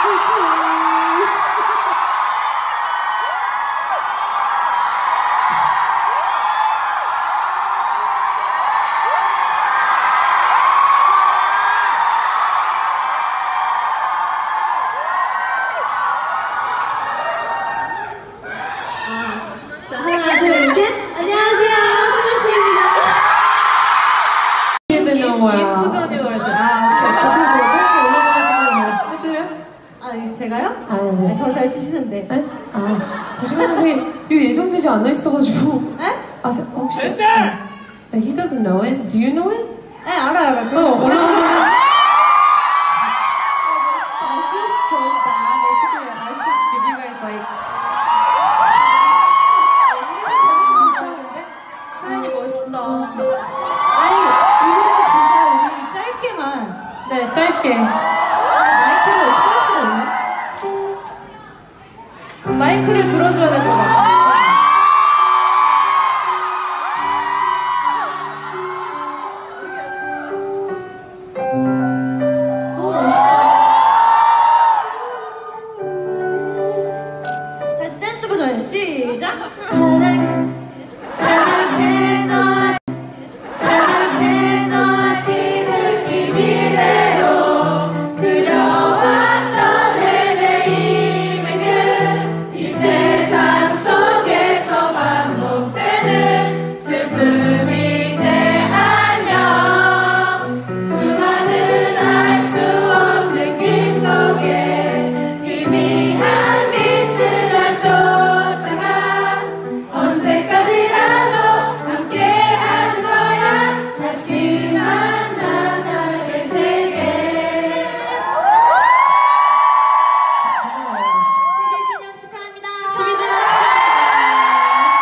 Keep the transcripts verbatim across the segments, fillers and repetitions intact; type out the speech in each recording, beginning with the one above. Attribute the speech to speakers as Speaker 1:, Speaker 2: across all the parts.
Speaker 1: 제가요?
Speaker 2: 아, 네.
Speaker 1: 더 잘 치시는데.
Speaker 2: 네? 아, 보시면 선생님, 이거 예정되지 않아 있어가지고.
Speaker 1: 네?
Speaker 2: 아, 혹시. 네. He doesn't know it. Do you know it?
Speaker 1: 네, 알아요, 알아요.
Speaker 2: 어, 올라가세요.
Speaker 1: I feel so bad. 어떻게, I should give you guys like.
Speaker 2: 소연이 멋있다.
Speaker 1: 아니, 이거는 진짜 우리 짧게만.
Speaker 2: 네, 짧게.
Speaker 1: 마이크를 어떻게 할 수가 있나?
Speaker 2: 마이크를 들어줘야 될 것 같아.
Speaker 1: 어, 멋있다. 다시 댄스 버전 시작! 사랑, 사랑해 널, 사랑해 널, 이 느낌 이대로 그려왔던 내 매일매일 이 세상 속에서 반복되는 슬픔이 이제 안녕. 수많은 알 수 없는 길 속에 희미한 빛을 난 쫓아가 언제까지라도 함께하는 거야. 다시 만나 나의 세계. 십이 주년 축하합니다. 십이 주년 축하합니다.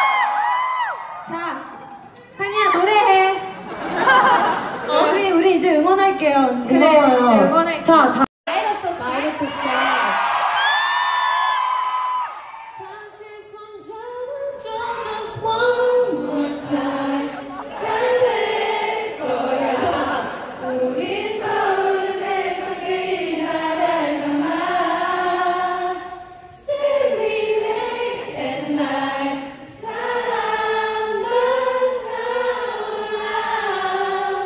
Speaker 1: 자, 황이야 노래해. 우리 우리 이제 응원할게요.
Speaker 2: 그래, 이제
Speaker 1: 응원할게요.
Speaker 2: 자, 다.
Speaker 1: 다시 손잡아줘 just one more time. 잘 될 거야. 우리 서로 세상을 하나만. Stay with me at night. 사랑만 차오라.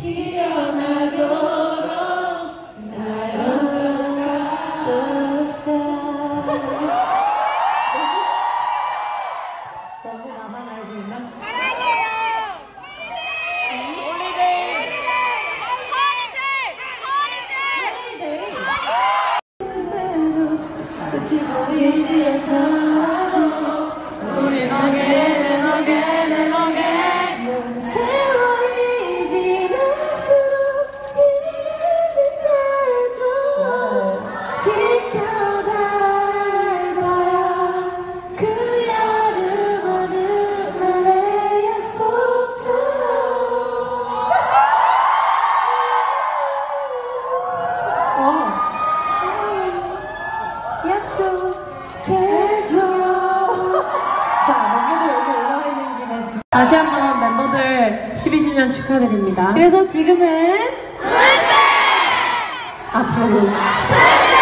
Speaker 1: 피어나도록 날아가 the sky. 너무 나만 알고 있나? 끝이 보이지 않아도 우린 again and again and again. 세월이 지날수록 이어진다도 지켜갈 거야. 그 여름 어느 날의 약속처럼. 어. 약속해줘. 자, 멤버들 여기 올라와 있는 김에 지- 다시 한번 멤버들 십이 주년 축하드립니다. 그래서 지금은 앞으로